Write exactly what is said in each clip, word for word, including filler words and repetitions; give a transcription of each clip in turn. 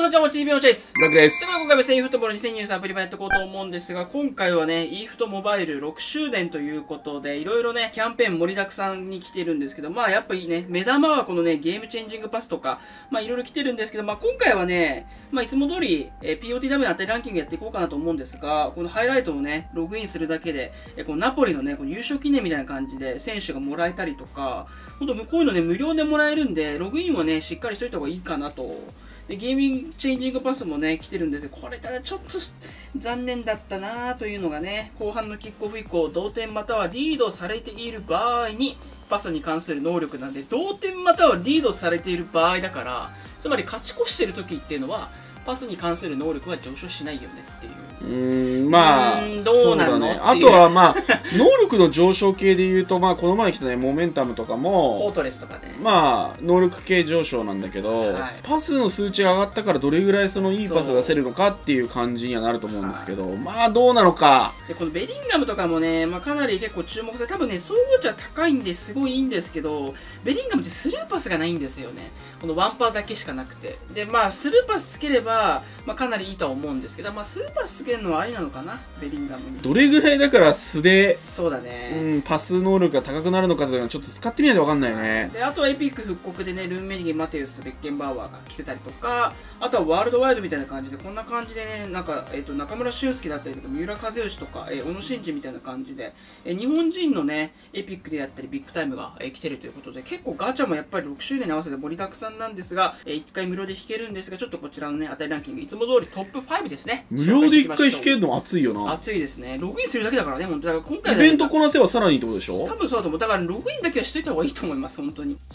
こんにちは、もちびょうちゃいです。 ラクです。 では今回もセイフットボールにせんにじゅうさんアプリ版やっていこうと思うんですが、今回はね、イーフトモバイルろくしゅうねんということで、いろいろね、キャンペーン盛りだくさんに来てるんですけど、まあやっぱりね、目玉はこのね、ゲームチェンジングパスとか、まあいろいろ来てるんですけど、まあ今回はね、まあいつも通り、えー、ピーオーティーダブリュー の当たりランキングやっていこうかなと思うんですが、このハイライトをね、ログインするだけで、えー、このナポリのね、この優勝記念みたいな感じで選手がもらえたりとか、ほんとこういうのね、無料でもらえるんで、ログインはね、しっかりしといた方がいいかなと。で、ゲーミングチェンジングパスもね、来てるんですよ。これただちょっと残念だったなというのがね、後半のキックオフ以降、同点またはリードされている場合に、パスに関する能力なんで、同点またはリードされている場合だから、つまり勝ち越してる時っていうのは、パスに関する能力は上昇しないよねっていう。 うーん、まあ、 どうなの、 ね、あとはまあ、能力の上昇系で言うと、まあ、この前来たね、モメンタムとかも、 フォートレスとかね。 まあ、能力系上昇なんだけど、はい、パスの数値が上がったからどれぐらいそのいいパスが出せるのかっていう感じにはなると思うんですけど、まあ、どうなのか。 で、このベリンガムとかもね、まあ、かなり結構注目され、多分ね、総合値は高いんですごいいいんですけど、ベリンガムってスルーパスがないんですよね。このワンパーだけしかなくて。で、まあ、スルーパスつければ、まあ、かなりいいとは思うんですけど、まあ、スルーパスつけるのはありなのかな、ベリンガムに。 どれぐらいだから素で、 そうだね。 うん、パス能力が高くなるのかというのはちょっと使ってみないと分かんないね。 で、あとはエピック復刻でね、ルーンメリゲン、マテウス、ベッケンバウアーが来てたりとか、あとはワールドワイドみたいな感じで、こんな感じでね、なんか、えっと、中村俊輔だったりとか、三浦知良とか、えー、小野伸二みたいな感じで、えー、日本人のね、エピックであったり、ビッグタイムが、えー、来てるということで、結構ガチャもやっぱりろくしゅうねんに合わせて盛りだくさんなんですが、えー、いっかい無料で引けるんですが、ちょっとこちらのね、当たりランキング、いつも通りトップファイブですね。 無料でいっかい引けるの熱いよな。 熱いですね。ログインするだけだからね、本当だから今回イベントこなせばさらにってことでしょ？ 多分そうだと思う。だからログインだけはしといた方がいいと思います、本当に。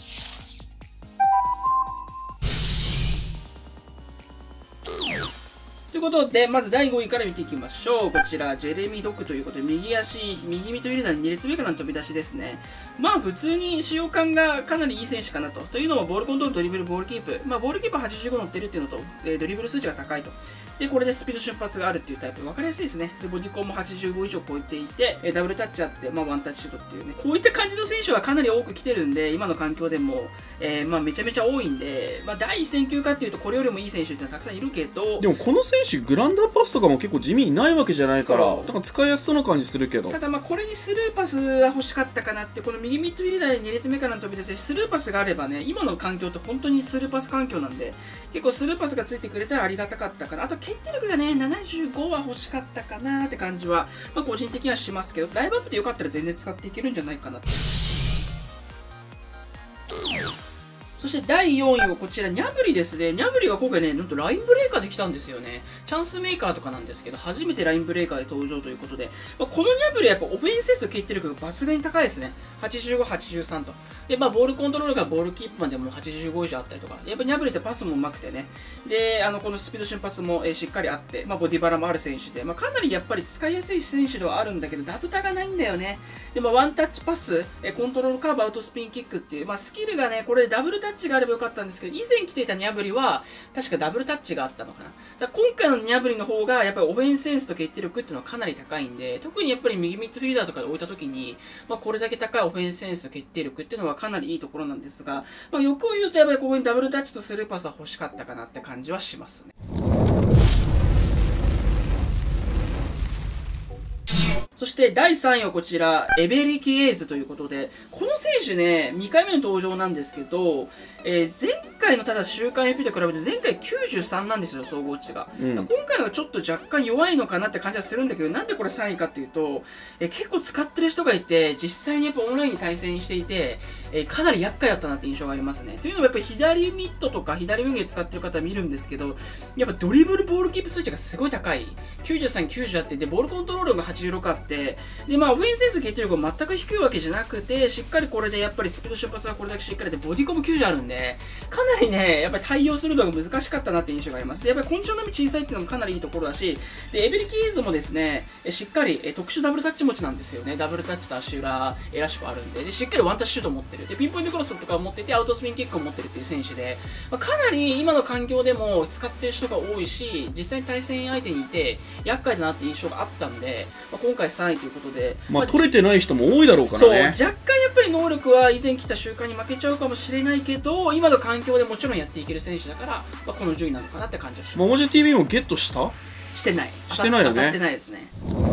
ということで、まずだいごいから見ていきましょう。こちら、ジェレミー・ドックということで、右足、右ミッドフィルダーにに列目からの飛び出しですね。まあ、普通に使用感がかなりいい選手かなと。というのも、ボールコントロール、ドリブル、ボールキープ。まあ、ボールキープはちじゅうご乗ってるっていうのと、えー、ドリブル数値が高いと。で、これでスピード瞬発があるっていうタイプ。分かりやすいですね。で、ボディコンもはちじゅうご以上超えていて、えー、ダブルタッチあって、まあ、ワンタッチシュートっていうね。こういった感じの選手はかなり多く来てるんで、今の環境でも、えー、まあ、めちゃめちゃ多いんで、まあ、第一線級かっていうと、これよりもいい選手っていうのはたくさんいるけど、 でも、この選手、グランダーパスとかも結構地味にないわけじゃないから、だから使いやすそうな感じするけど。 ただまあこれにスルーパスは欲しかったかなって、この右ミッドフィルダーでに列目からの飛び出し、スルーパスがあればね、今の環境って本当にスルーパス環境なんで、結構スルーパスがついてくれたらありがたかったかな。あと決定力がね、ななじゅうごは欲しかったかなって感じは、まあ個人的にはしますけど、ライブアップでよかったら全然使っていけるんじゃないかなと。そしてだいよんいはこちら、ニャブリですね。ニャブリが今回ね、なんとラインブレーカーで来たんですよね。チャンスメーカーとかなんですけど、初めてラインブレーカーで登場ということで、まあ、このニャブリはやっぱオフェンステスト決定力が抜群に高いですね。はちじゅうご、はちじゅうさんと。で、まあ、ボールコントロールがボールキープまでもはちじゅうご以上あったりとか、やっぱニャブリってパスも上手くてね。で、あの、このスピード瞬発も、えー、しっかりあって、まあ、ボディバラもある選手で、まあ、かなりやっぱり使いやすい選手ではあるんだけど、ダブタがないんだよね。で、まあ、ワンタッチパス、えー、コントロールカーブ、アウトスピンキックっていう、まあ、スキルがね、これダブルタッチがあればよかったんですですけど、以前来ていたニャブリは確かダブルタッチがあったのかな。だから今回のニャブリの方がやっぱりオフェンスセンスと決定力っていうのはかなり高いんで、特にやっぱり右ミッドフィルダーとかで置いた時に、まあ、これだけ高いオフェンスセンスと決定力っていうのはかなりいいところなんですが、まあ、欲を言うとやっぱりここにダブルタッチとスルーパスは欲しかったかなって感じはしますね。そしてだいさんいはこちら、エベリキエーズということで、この選手ね、にかいめの登場なんですけど、えー、前回のただ週間 エーピー と比べて前回きゅうじゅうさんなんですよ、総合値が。うん、今回のがちょっと若干弱いのかなって感じはするんだけど、なんでこれさんいかっていうと、えー、結構使ってる人がいて、実際にやっぱオンラインに対戦していて、えー、かなり厄介だったなって印象がありますね。というのもやっぱり左ミットとか左ウィングで使ってる方見るんですけど、やっぱドリブルボールキープ数値がすごい高い。きゅうじゅうさん、きゅうじゅうあって、で、ボールコントロールがはちじゅうろくあって、で、まあ、オフェンスセンス決定力が全く低いわけじゃなくて、しっかりこれでやっぱりスピード瞬発がこれだけしっかりで、ボディコムきゅうじゅうあるんで、かなりね、やっぱり対応するのが難しかったなって印象があります。で、やっぱりコンディション並み小さいっていうのもかなりいいところだし、で、エベリキーズもですね、しっかりえ特殊ダブルタッチ持ちなんですよね。ダブルタッチと足裏、えらしくあるんで、で、しっかりワンタッチシュート持ってる。で、ピンポイントクロスとかを持ってて、アウトスピンキックを持ってるっていう選手で、まあ、かなり今の環境でも使ってる人が多いし、実際に対戦相手にいて、厄介だなって印象があったんで、まあ、今回さんいということで、 まあ、取れてない人も多いだろうからね。 そう、若干やっぱり能力は以前来た習慣に負けちゃうかもしれないけど、今の環境でもちろんやっていける選手だから、まあ、この順位なのかなって感じはします。 ももじ ティーブイ もゲットしたしてない。 してないよね。 当たってないですね。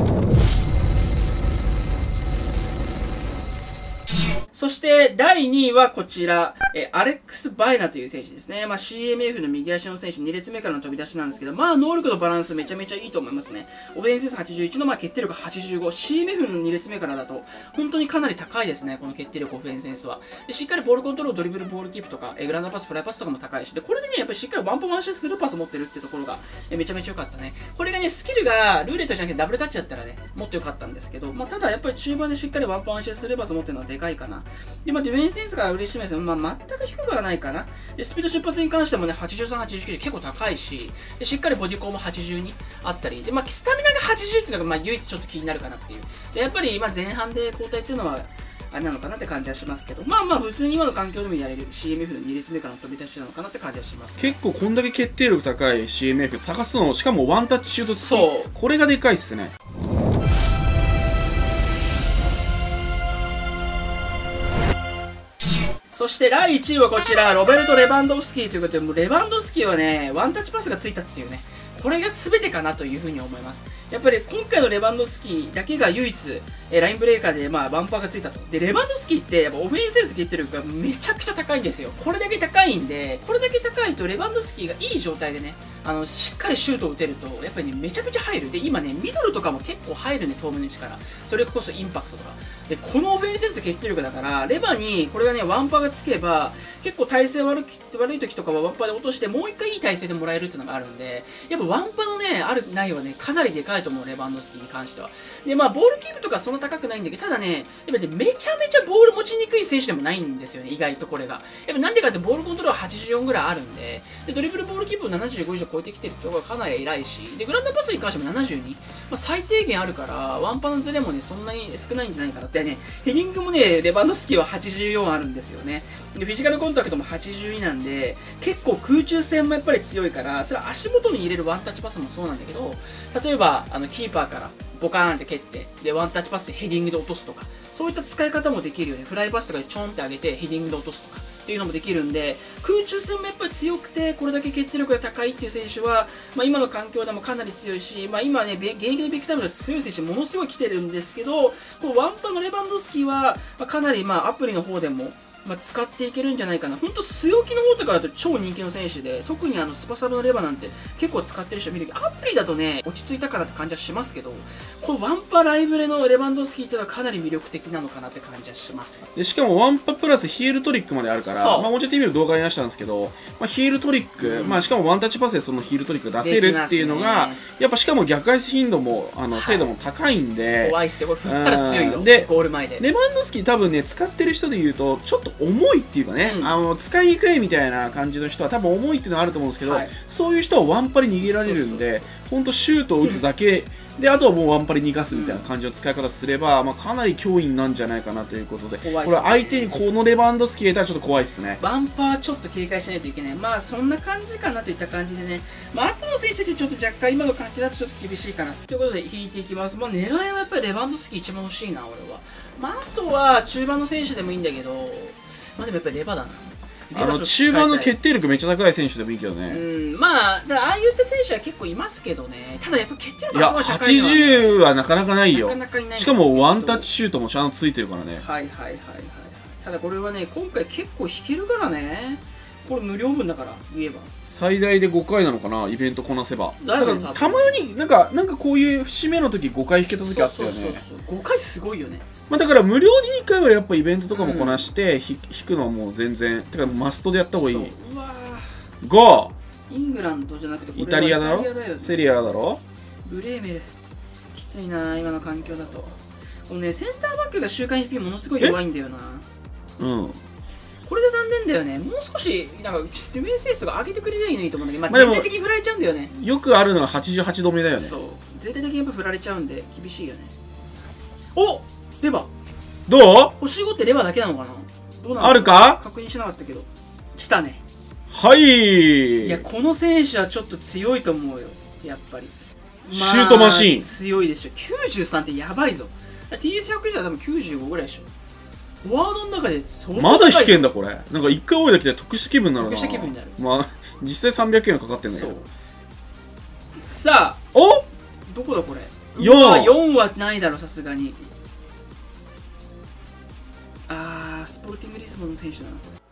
そしてだいにいはこちら、えアレックス・バイナという選手ですね。まあ、シーエムエフ の右足の選手、に列目からの飛び出しなんですけど、まあ、能力のバランスめちゃめちゃいいと思いますね。オフェンスセンスはちじゅういちの、まあ、決定力はちじゅうご、シーエムエフ のに列目からだと、本当にかなり高いですね、この決定力、オフェンスセンスは。でしっかりボールコントロール、ドリブル、ボールキープとか、えグランドパス、フライパスとかも高いし、で、これでね、やっぱりしっかりワンパンワンシューするパス持ってるっていうところが、えめちゃめちゃ良かったね。これがね、スキルがルーレットじゃなくてダブルタッチだったらね、もっと良かったんですけど、まあ、ただやっぱり中盤でしっかりワンパンワンシューするパス持ってるのはでかいかな。で、まあ、ディフェンスセンスが嬉しいですよ。まあ、全く低くはないかな。で、スピード出発に関してもね、はちじゅうさん、はちじゅうきゅうで結構高いし、で、しっかりボディコンもはちじゅうにあったり、で、まあ、スタミナがはちじゅうっていうのが、まあ、唯一ちょっと気になるかなっていう。で、やっぱり、まあ、前半で交代っていうのは、あれなのかなって感じはしますけど、まあまあ、普通に今の環境でもやれる シーエムエフ のに列目からの飛び出しなのかなって感じはします、ね。 結構こんだけ決定力高い シーエムエフ 探すの、しかもワンタッチシュート付き。 そう。 これがでかいっすね。 そしてだいいちいはこちら、ロベルト・レバンドフスキーということで、もうレバンドフスキーはね、ワンタッチパスがついたっていうね、これが全てかなというふうに思います。やっぱり今回のレバンドフスキーだけが唯一、えラインブレーカーで、まあ、ワンパーがついたと。で、レバンドフスキーって、やっぱオフェンスセンス決定力がめちゃくちゃ高いんですよ。これだけ高いんで、これだけ高いとレバンドフスキーがいい状態でね、あの、しっかりシュートを打てると、やっぱりね、めちゃめちゃ入る。で、今ね、ミドルとかも結構入るね、遠目の位置から。それこそインパクトとか。で、このオフェンスセンス決定力だから、レバーにこれがね、ワンパーがつけば、結構体勢悪き悪い時とかはワンパーで落として、もう一回いい体勢でもらえるっていうのがあるんで、やっぱワンパーのね、あるないはね、かなりでかいと思う、レバンドフスキーに関しては。で、まあ、ボールキープとかそんな高くないんだけど、ただね、やっぱね、めちゃめちゃボール持ちにくい選手でもないんですよね、意外とこれが。やっぱなんでかってボールコントロールはちじゅうよんぐらいあるんで、でドリブルボールキープもななじゅうご以上超えてきてるところがかなり偉いし、で、グランドパスに関してもななじゅうに、まあ、最低限あるから、ワンパーのズレもね、そんなに少ないんじゃないかなって。ね、ヘディングもね、レバンドフスキーははちじゅうよんあるんですよね。で、フィジカルコンタクトもはちじゅうになんで、結構空中戦もやっぱり強いから、それは足元に入れるワンタッチパスもそうなんだけど、例えば、あの、キーパーからボカーンって蹴って、で、ワンタッチパスでヘディングで落とすとか、そういった使い方もできるよね。フライパスとかでちょんって上げて、ヘディングで落とすとか、っていうのもできるんで、空中戦もやっぱり強くて、これだけ決定力が高いっていう選手は、まあ、今の環境でもかなり強いし、まあ、今ね、現役のビッグタイムで強い選手ものすごい来てるんですけど、こうワンパのレバンドフスキーは、まあ、かなりまあアプリの方でも、まあ、使っていけるんじゃないかな。ほんと、据え置きの方とかだと超人気の選手で、特にあのスパサブのレバーなんて結構使ってる人見るけど、アプリだとね、落ち着いたかなって感じはしますけど、このワンパライブレのレバンドフスキーっていうのはかなり魅力的なのかなって感じはします。 でしかもワンパプラスヒールトリックまであるから、まあ、もちろん ティーブイ の動画に出したんですけど、まあ、ヒールトリック、うん、まあ、しかもワンタッチパスでそのヒールトリックが出せるっていうのが、ね、やっぱしかも逆返し頻度も、あの、はい、精度も高いんで、 怖いっすよ。これ振ったら強いよ。 で、 ゴール前で。 レバンドフスキー多分ね、使ってる人で言うと、ちょっと重いっていうかね、うん、あの使いにくいみたいな感じの人は多分重いっていうのはあると思うんですけど、はい、そういう人はワンパリ逃げられるんで、ほんとシュートを打つだけで、あとはもうワンパリ逃がすみたいな感じの使い方すれば、うん、まあ、かなり脅威なんじゃないかなということで、ね、これ相手にこのレバンドフスキー入れたらちょっと怖いですね。 ワンパーちょっと警戒しないといけない。まあそんな感じかなといった感じでね、まあ後の選手たちちょっと若干今の環境だとちょっと厳しいかなということで引いていきます。まあ狙いはやっぱりレバンドフスキー一番欲しいな、俺は。まああとは中盤の選手でもいいんだけど、まあでもやっぱりレバだな。 あの中盤の決定力めっちゃ高い選手でもいいけどね。 うん、まあ、だからああいった選手は結構いますけどね。ただやっぱ決定力がすごい高いのは、ね、 いや、はちじゅうはなかなかないよ。 なかなかいない。 しかもワンタッチシュートもちゃんとついてるからね。 はいはいはいはい。ただこれはね、今回結構引けるからね。これ無料分だから言えば最大でごかいなのかな、イベントこなせば。 だよね、 たまになんかなんかこういう節目の時ごかい引けた時あったよね。そうそうそうそう、 ごかいすごいよね。 まあだから無料ににかいはやっぱイベントとかもこなして、うん、引くのはもう全然てかマストでやった方がいい。 うわごイングランドじゃなくてこれイタリアだろ、 だよね、 セリアだろ。 ブレーメルきついな今の環境だと。このねセンターバックが週間 エイチピー ものすごい弱いんだよな。 うん、これが残念だよね。もう少しなんかディフェンスエースが上げてくれりゃいいのにと思うんだけど、まあ、全体的に振られちゃうんだよね。 よくあるのがはちじゅうはちどめだよね。 そう全体的にやっぱ振られちゃうんで厳しいよね。おレバーどう？ 星ごってレバーだけなのかな。どうなの？ あるか？ 確認しなかったけど来たね。 はい。 いやこの選手はちょっと強いと思うよやっぱり。 シュートマシーン、 強いでしょ。きゅうじゅうさんってやばいぞ。 ティーエスひゃく じゃ多分きゅうじゅうごぐらいでしょ。フォワードの中で相当まだ引けんだこれ。なんか一回多いだけで特殊気分になるな。 特殊気分になる。 まあ実際さんびゃくえんはかかってんだけど。 さあ、 おどこだこれ。 よん。 よんはないだろさすがに。あー、スポルティングリスボンの選手だなこれ。